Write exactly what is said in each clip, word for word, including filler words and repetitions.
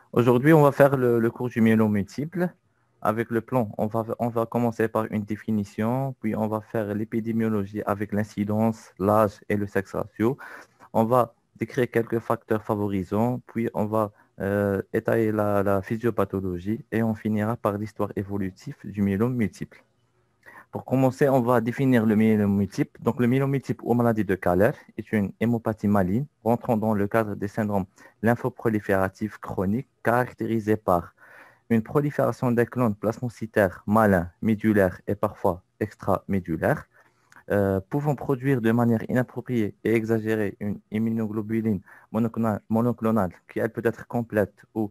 Aujourd'hui, on va faire le, le cours du myélome multiple. Avec le plan, on va, on va commencer par une définition, puis on va faire l'épidémiologie avec l'incidence, l'âge et le sexe ratio. On va décrire quelques facteurs favorisants, puis on va euh, étayer la, la physiopathologie et on finira par l'histoire évolutive du myélome multiple. Pour commencer, on va définir le myélome multiple. Donc, le myélome multiple ou maladie de Kahler est une hémopathie maligne rentrant dans le cadre des syndromes lymphoprolifératifs chroniques caractérisés par une prolifération des clones plasmocytaires malins, médulaires et parfois extramédulaires, euh, pouvant produire de manière inappropriée et exagérée une immunoglobuline monoclonale, monoclonale qui, elle, peut être complète ou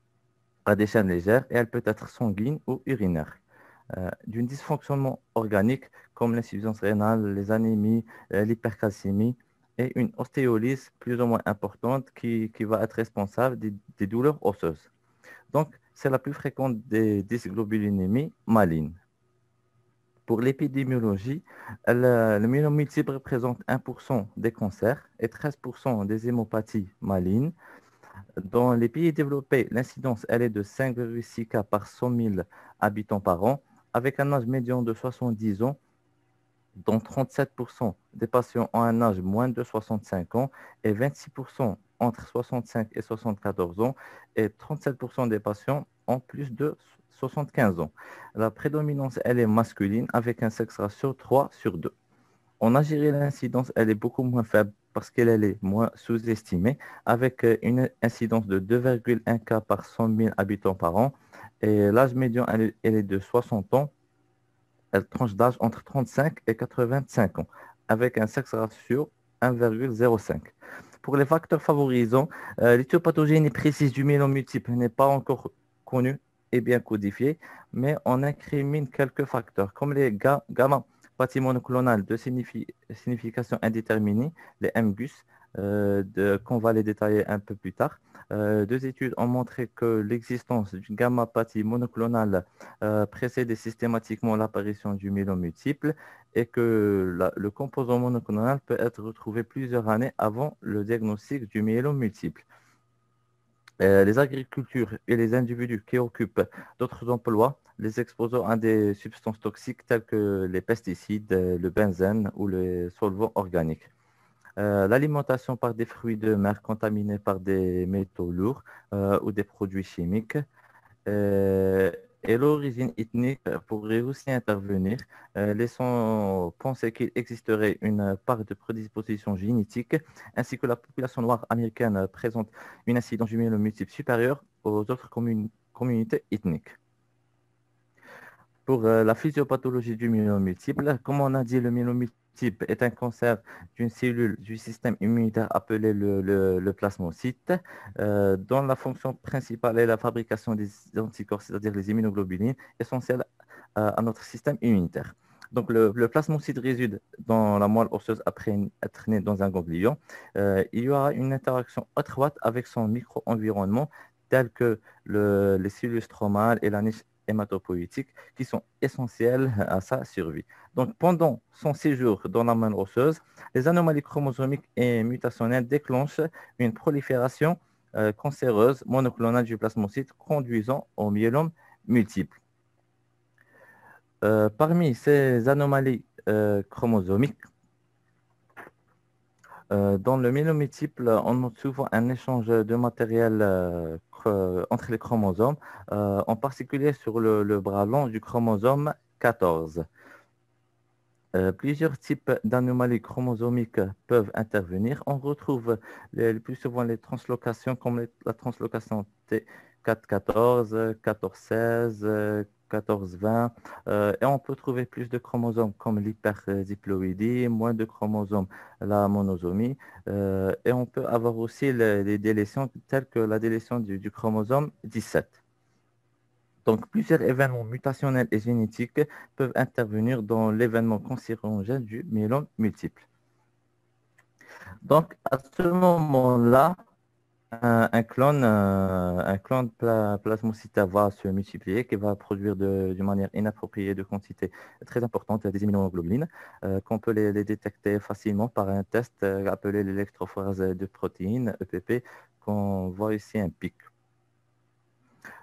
à des chaînes légères et elle peut être sanguine ou urinaire. Euh, d'une dysfonctionnement organique comme l'insuffisance rénale, les anémies, euh, l'hypercalcémie et une ostéolyse plus ou moins importante qui, qui va être responsable des, des douleurs osseuses. Donc, c'est la plus fréquente des dysglobulinémies malignes. Pour l'épidémiologie, le, le myélome multiple représente un pour cent des cancers et treize pour cent des hémopathies malignes. Dans les pays développés, l'incidence elle est de cinq virgule six cas par cent mille habitants par an, avec un âge médian de soixante-dix ans, dont trente-sept pour cent des patients ont un âge moins de soixante-cinq ans et vingt-six pour cent entre soixante-cinq et soixante-quatorze ans et trente-sept pour cent des patients ont plus de soixante-quinze ans. La prédominance, elle est masculine avec un sexe ratio trois sur deux. En Algérie, l'incidence, elle est beaucoup moins faible parce qu'elle elle est moins sous-estimée, avec euh, une incidence de deux virgule un cas par cent mille habitants par an. Et l'âge médian, elle est, elle est de soixante ans. Elle tranche d'âge entre trente-cinq et quatre-vingt-cinq ans, avec un sexe ratio un virgule zéro cinq. Pour les facteurs favorisants, euh, l'éthiopathogie précise du myélome multiple n'est pas encore connue et bien codifiée, mais on incrimine quelques facteurs, comme les ga- gamma monoclonales de signifi- signification indéterminée, les M G U S, euh, de- qu'on va les détailler un peu plus tard. Euh, deux études ont montré que l'existence d'une gamma-pathie monoclonale euh, précédait systématiquement l'apparition du myélome multiple et que la- le composant monoclonal peut être retrouvé plusieurs années avant le diagnostic du myélome multiple. Euh, les agricultures et les individus qui occupent d'autres emplois, les exposant à des substances toxiques telles que les pesticides, euh, le benzène ou les solvants organiques. Euh, l'alimentation par des fruits de mer contaminés par des métaux lourds euh, ou des produits chimiques, euh, et l'origine ethnique pourrait aussi intervenir, euh, laissant penser qu'il existerait une part de prédisposition génétique, ainsi que la population noire américaine présente une incidence du myélome multiple supérieure aux autres commun- communautés ethniques. Pour euh, la physiopathologie du myélome multiple, comme on a dit, le myélome multiple est un cancer d'une cellule du système immunitaire appelée le, le- le plasmocyte, euh, dont la fonction principale est la fabrication des anticorps, c'est-à-dire les immunoglobulines, essentielles euh, à notre système immunitaire. Donc, le, le plasmocyte réside dans la moelle osseuse après être né dans un ganglion. Euh, il y aura une interaction étroite avec son micro-environnement, tel que le- les cellules stromales et la niche hématopoïétique qui sont essentielles à sa survie. Donc, pendant son séjour dans la moelle osseuse, les anomalies chromosomiques et mutationnelles déclenchent une prolifération euh, cancéreuse monoclonale du plasmocyte conduisant au myélome multiple. Euh, parmi ces anomalies euh, chromosomiques, euh, dans le myélome multiple, on note souvent un échange de matériel euh, chr- entre les chromosomes, euh, en particulier sur le, le bras long du chromosome quatorze. Euh, plusieurs types d'anomalies chromosomiques peuvent intervenir. On retrouve les- le plus souvent les translocations comme les- la translocation T quatre quatorze, quatorze seize, euh, quatorze vingt. Euh, et on peut trouver plus de chromosomes comme l'hyperdiploïdie, moins de chromosomes, la monosomie. Euh, et on peut avoir aussi les, les délétions telles que la délétion du, du chromosome dix-sept. Donc, plusieurs événements mutationnels et génétiques peuvent intervenir dans l'événement cancérogène du myélome multiple. Donc, à ce moment-là, un, un clone, euh, un clone pla- plasmocytaire va se multiplier, qui va produire de, d'une manière inappropriée de quantité très importante des immunoglobulines, euh, qu'on peut les, les détecter facilement par un test euh, appelé l'électrophorèse de protéines, E P P, qu'on voit ici un pic.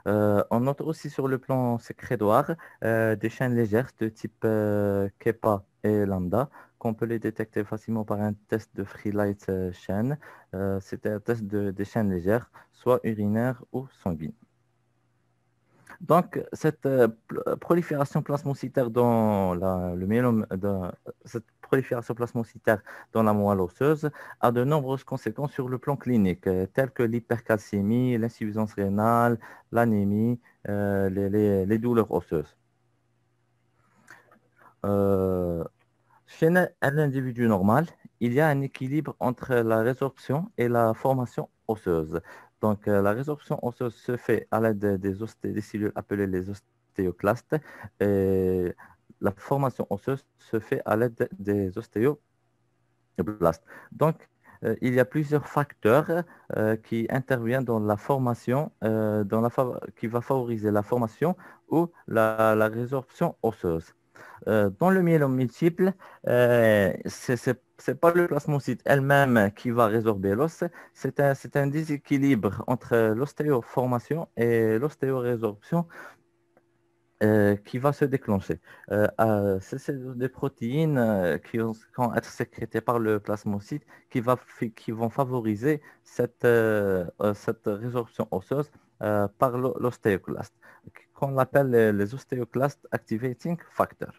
Euh, on note aussi sur le plan sécrétoire euh, des chaînes légères de type euh, Kepa et Lambda, qu'on peut les détecter facilement par un test de Free Light euh, chain. Euh, c'est un test de, des chaînes légères, soit urinaires ou sanguines. Donc, cette euh, pl- prolifération plasmocytaire dans la, le myélome, dans- cette prolifération plasmocytaire dans la moelle osseuse a de nombreuses conséquences sur le plan clinique, euh, telles que l'hypercalcémie, l'insuffisance rénale, l'anémie, euh, les, les- les douleurs osseuses. Euh, Chez un un individu normal, il y a un équilibre entre la résorption et la formation osseuse. Donc, euh, la résorption osseuse se fait à l'aide des, des osté- des cellules appelées les ostéoclastes et la formation osseuse se fait à l'aide des ostéoblastes. Donc, euh, il y a plusieurs facteurs euh, qui interviennent dans la formation, euh, dans la fa- qui va favoriser la formation ou la la résorption osseuse. Euh, dans le myélome multiple, euh, c'est c'est- c'est pas le plasmocyte elle-même qui va résorber l'os, c'est un, c'est un déséquilibre entre l'ostéoformation et l'ostéorésorption euh, qui va se déclencher. Euh, euh, c'est c'est des protéines euh, qui vont, qui vont être sécrétées par le plasmocyte qui, va, fi- qui vont favoriser cette, euh, euh, cette résorption osseuse euh, par l'o- l'ostéoclaste, qu'on appelle les, les ostéoclastes activating factors.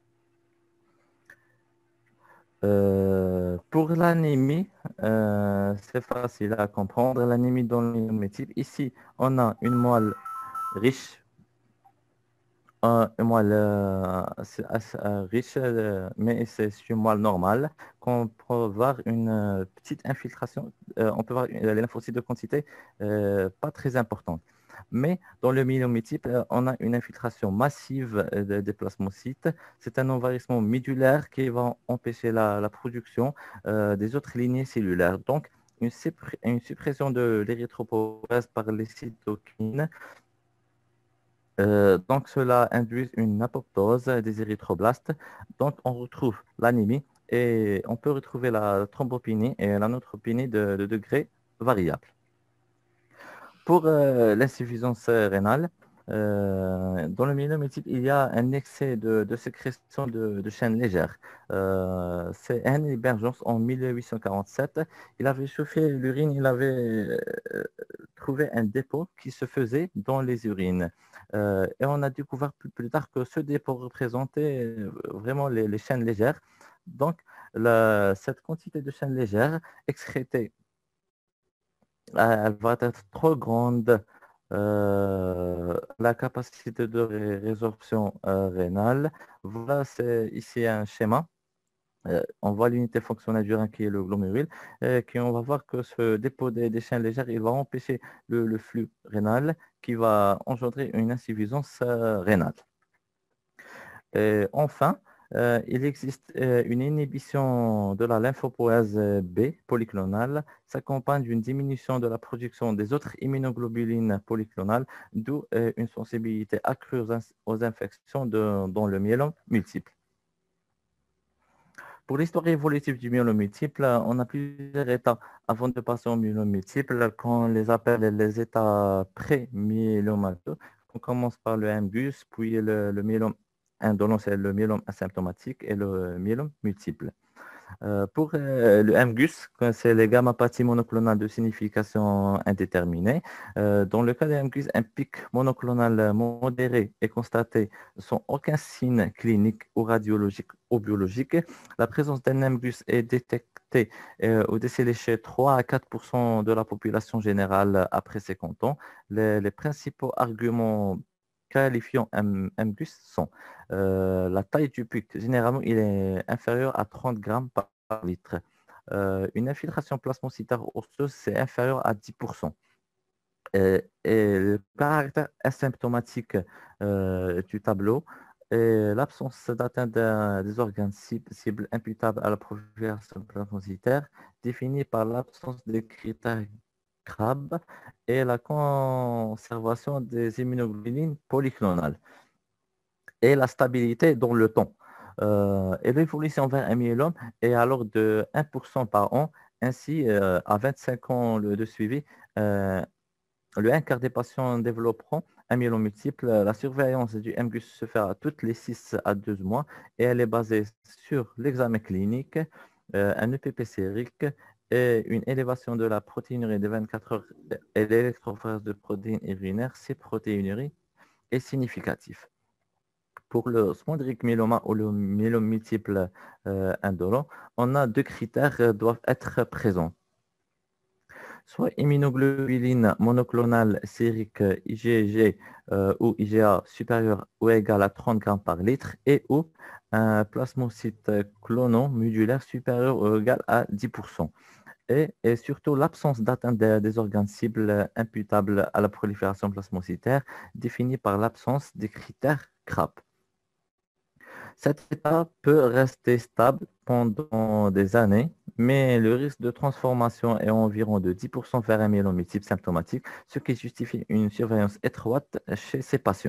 Euh, pour l'anémie, euh, c'est facile à comprendre. L'anémie dans le myélome ici, on a une moelle riche, euh, une moelle euh, assez- assez, euh, riche, euh, mais c'est une moelle normale, qu'on peut voir une euh, petite infiltration. Euh, on peut voir euh, les lymphocytes de quantité euh, pas très importante. Mais dans le myélome multiple, euh, on a une infiltration massive euh, de- des plasmocytes. C'est un envahissement médulaire qui va empêcher la, la production euh, des autres lignées cellulaires. Donc, une, suppré- une suppression de l'érythropoïèse par les cytokines. Euh, donc, cela induit une apoptose des érythroblastes. Donc, on retrouve l'anémie et on peut retrouver la thrombopénie et la neutropénie de, de degré variable. Pour euh, l'insuffisance euh, rénale, euh, dans le milieu multiple, il y a un excès de, de sécrétion de, de chaînes légères. Euh, c'est Henry Bergers en mille huit cent quarante-sept. Il avait chauffé l'urine, il avait euh, trouvé un dépôt qui se faisait dans les urines. Euh, et on a découvert plus, plus tard que ce dépôt représentait euh, vraiment les, les chaînes légères. Donc, la- cette quantité de chaînes légères excrétée euh, elle va être trop grande. Euh, la capacité de ré- résorption euh, rénale. Voilà, c'est ici un schéma. Euh, on voit l'unité fonctionnelle du rein qui est le glomérule, et qui on va voir que ce dépôt des déchets légers, il va empêcher le, le flux rénal qui va engendrer une insuffisance euh, rénale. Et enfin, euh, il existe euh, une inhibition de la lymphopoïèse euh, B polyclonale, s'accompagne d'une diminution de la production des autres immunoglobulines polyclonales, d'où euh, une sensibilité accrue aux, ins- aux infections de- dans le myélome multiple. Pour l'histoire évolutive du myélome multiple, euh, on a plusieurs états avant de passer au myélome multiple, qu'on les appelle les états pré-myélomateux. On commence par le M G U S, puis le, le myélome indolent, c'est le myélome asymptomatique et le myélome multiple. Euh, pour euh, le M G U S, que c'est les gammapathies monoclonales de signification indéterminée. Euh, dans le cas des M G U S, un pic monoclonal modéré est constaté sans aucun signe clinique ou radiologique ou biologique. La présence d'un M G U S est détectée euh, ou décelée chez trois à quatre pour cent de la population générale après cinquante ans. Les, les principaux arguments qualifiant un M G U S sont euh, la taille du pic. Généralement, il est inférieur à trente grammes par litre. Euh, une infiltration plasmocytaire osseuse, c'est inférieur à dix pour cent. Et, et le caractère asymptomatique euh, du tableau et l'absence d'atteinte d'un- des organes cibles, cibles imputables à la prolifération plasmocytaire, définie par l'absence des critères CRAB et la conservation des immunoglobulines polyclonales et la stabilité dans le temps. Euh, et l'évolution vers un myélome est alors de un pour cent par an. Ainsi, euh, à vingt-cinq ans le- de suivi, euh, le un quart des patients développeront un myélome multiple. La surveillance du M G U S se fera toutes les six à douze mois et elle est basée sur l'examen clinique, euh, un E P P sérique et une élévation de la protéinurie de vingt-quatre heures et l'électrophorèse de protéines urinaires. Ces protéinuries est significatif. Pour le spondylite myéloma ou le myélome multiple euh, indolent, on a deux critères qui doivent être présents. Soit immunoglobuline monoclonale sérique I G G euh, ou I G A supérieur ou égal à trente grammes par litre et ou un plasmocyte clonant modulaire supérieur ou égal à dix pour cent. Et, et surtout l'absence d'atteinte des, des organes cibles imputables à la prolifération plasmocytaire définie par l'absence des critères C R A P. Cet état peut rester stable pendant des années, mais le risque de transformation est environ de dix pour cent vers un myélome multiple symptomatique, ce qui justifie une surveillance étroite chez ces patients.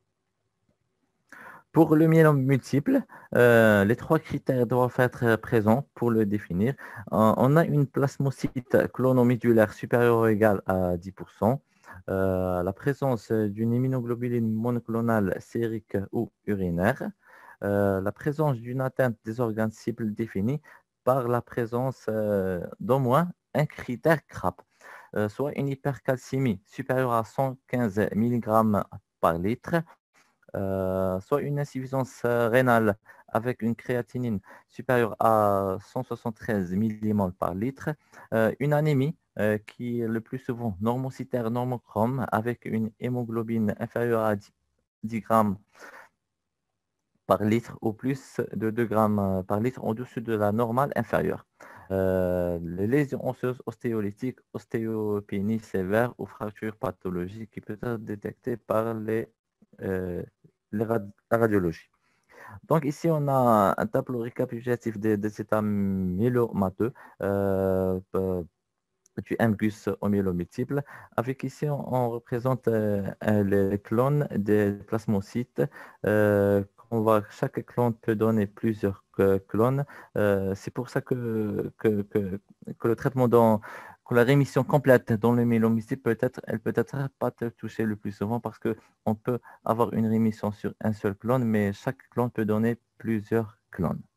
Pour le myélome multiple, euh, les trois critères doivent être présents pour le définir. Euh, on a une plasmocyte clonomédulaire supérieure ou égale à dix pour cent, euh, la présence d'une immunoglobuline monoclonale sérique ou urinaire, euh, la présence d'une atteinte des organes cibles définie par la présence euh, d'au moins un critère C R A P, euh, soit une hypercalcémie supérieure à cent quinze milligrammes par litre, euh, soit une insuffisance euh, rénale avec une créatinine supérieure à cent soixante-treize millimoles par litre, euh, une anémie euh, qui est le plus souvent normocytaire normochrome avec une hémoglobine inférieure à dix, dix grammes par litre ou plus de deux grammes euh, par litre au-dessus de la normale inférieure. Euh, les lésions osseuses ostéolytiques, ostéopénie sévère ou fracture pathologique qui peut être détectée par les, euh, les rad- la radiologie. Donc ici, on a un tableau récapitulatif des, des états myélomateux euh, euh, du M G U S au myélome multiple. Avec ici, on, on représente euh, euh, les clones des plasmocytes. Euh, on voit que chaque clone peut donner plusieurs euh, clones. Euh, c'est pour ça que, que, que, que le traitement dans que la rémission complète dans le myélome multiple peut être, elle peut être pas touchée le plus souvent parce qu'on peut avoir une rémission sur un seul clone, mais chaque clone peut donner plusieurs clones.